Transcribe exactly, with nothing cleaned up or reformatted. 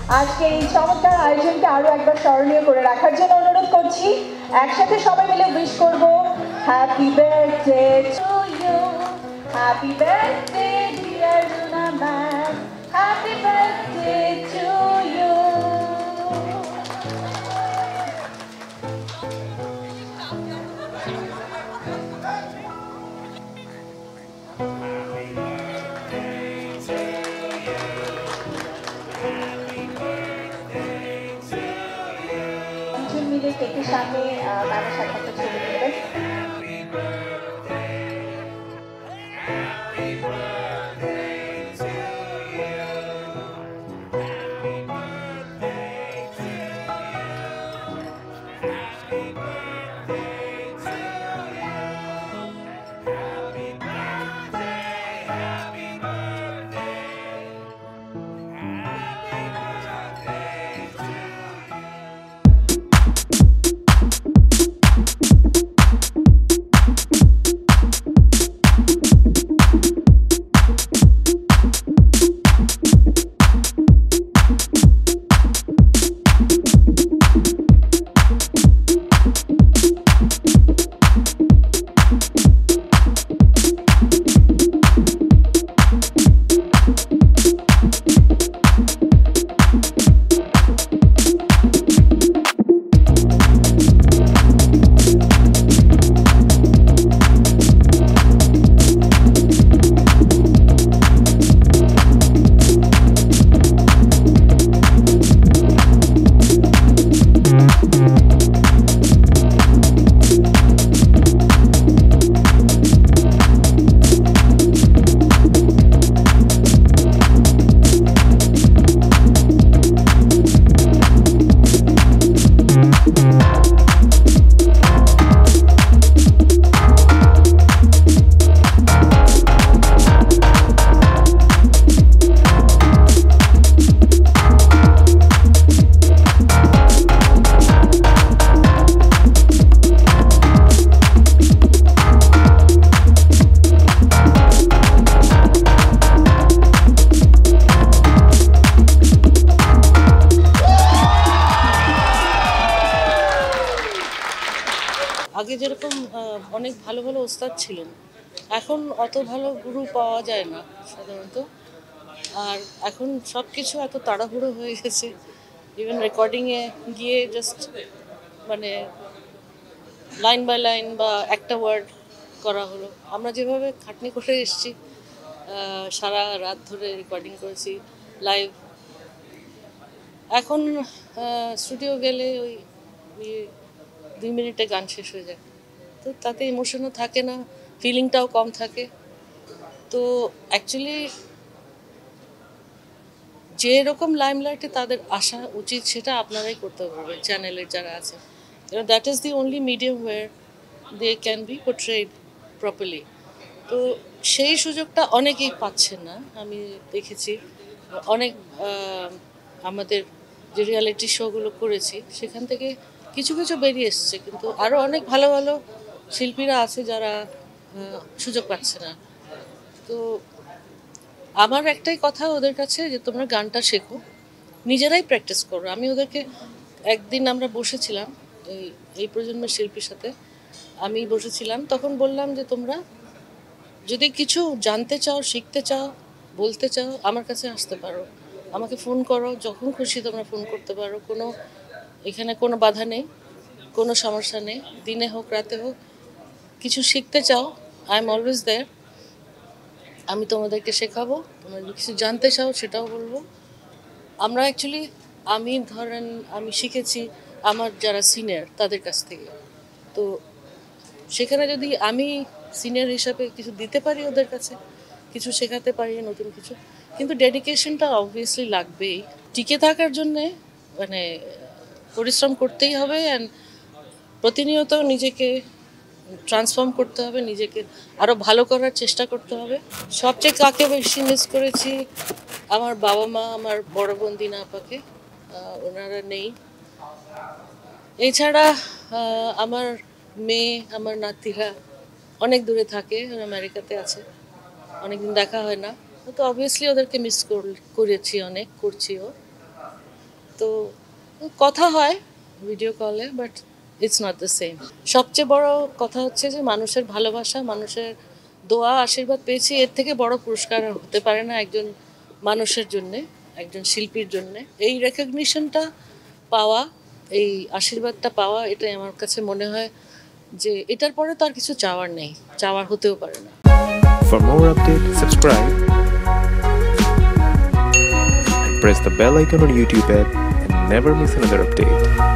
আজকে এই চমৎকার আয়োজনকে আরো একবার স্মরণীয় করে রাখার জন্য অনুরোধ করছি। একসাথে সবাই মিলে উইশ করব, happy birthday to you, happy birthday dear Runa ma'am, happy birthday to you. মিলে কেকের সামনে ম্যামের সাথে একটা ছবি নেবেন। আগে যেরকম অনেক ভালো ভালো ওস্তাদ ছিলেন, এখন অত ভালো গুরু পাওয়া যায় না সাধারণত। আর এখন সব কিছু এত তাড়াহুড়ো হয়ে গেছে, ইভেন রেকর্ডিংয়ে গিয়ে জাস্ট মানে লাইন বাই লাইন বা একটা ওয়ার্ড করা হলো। আমরা যেভাবে খাটনি করে এসেছি, সারা রাত ধরে রেকর্ডিং করেছি লাইভ, এখন স্টুডিও গেলে ওই দুই মিনিটে গান শেষ হয়ে যায়, তো তাতে ইমোশনও থাকে না, ফিলিংটাও কম থাকে। তো অ্যাকচুয়ালি যেরকম লাইমলাইটে তাদের আসা উচিত সেটা আপনারাই করতে পারবেন, চ্যানেলের যারা আছে। That is the only medium where they can be portrayed properly. তো সেই সুযোগটা অনেকেই পাচ্ছেন না, আমি দেখেছি। অনেক আমাদের যে রিয়ালিটি শোগুলো করেছি সেখান থেকে কিছু কিছু বেরিয়ে এসছে, কিন্তু আরও অনেক ভালো ভালো শিল্পীরা আছে যারা সুযোগ পাচ্ছে না। তো আমার একটাই কথা ওদের কাছে, যে তোমরা গানটা শেখো, নিজেরাই প্র্যাকটিস করো। আমি ওদেরকে একদিন আমরা বসেছিলাম এই এই প্রজন্মের শিল্পীর সাথে, আমি বসেছিলাম, তখন বললাম যে তোমরা যদি কিছু জানতে চাও, শিখতে চাও, বলতে চাও, আমার কাছে আসতে পারো, আমাকে ফোন করো, যখন খুশি তোমরা ফোন করতে পারো, কোনো এখানে কোনো বাধা নেই, কোনো সমস্যা নেই। দিনে হোক রাতে হোক, কিছু শিখতে চাও, আই এম অলওয়েজ দেয়ার, আমি তোমাদেরকে শেখাবো। তোমরা যদি কিছু জানতে চাও সেটাও বলবো। আমরা অ্যাকচুয়ালি আমি ধরেন আমি শিখেছি আমার যারা সিনিয়র তাদের কাছ থেকে, তো সেখানে যদি আমি সিনিয়র হিসাবে কিছু দিতে পারি ওদের কাছে, কিছু শেখাতে পারি নতুন কিছু, কিন্তু ডেডিকেশনটা অবভিয়াসলি লাগবেই। টিকে থাকার জন্যে মানে পরিশ্রম করতেই হবে, অ্যান্ড প্রতিনিয়ত নিজেকে ট্রান্সফর্ম করতে হবে, নিজেকে আরও ভালো করার চেষ্টা করতে হবে। সবচেয়ে কাকে বেশি মিস করেছি, আমার বাবা মা, আমার বড় বোন দিনা আপাকে, ওনারা নেই। এছাড়া আমার মেয়ে, আমার নাতিরা অনেক দূরে থাকে, আমেরিকাতে আছে, অনেকদিন দেখা হয় না, তো অবভিয়াসলি ওদেরকে মিস করেছি অনেক, করছিও। তো কথা হয় ভিডিও কলে, but it's not the same. সবচেয়ে বড় কথা হচ্ছে যে মানুষের ভালোবাসা, মানুষের দোয়া, আশীর্বাদ পেয়েছি, এর থেকে বড় পুরস্কার হতে পারে না একজন মানুষের জন্যে, একজন শিল্পীর জন্যে। এই রেকগনিশনটা পাওয়া, এই আশীর্বাদটা পাওয়া, এটাই আমার কাছে মনে হয় যে এটার পরে তো আর কিছু চাওয়ার নেই, চাওয়ার হতেও পারে না। For more updates, subscribe and press the bell icon on YouTube app and never miss another update.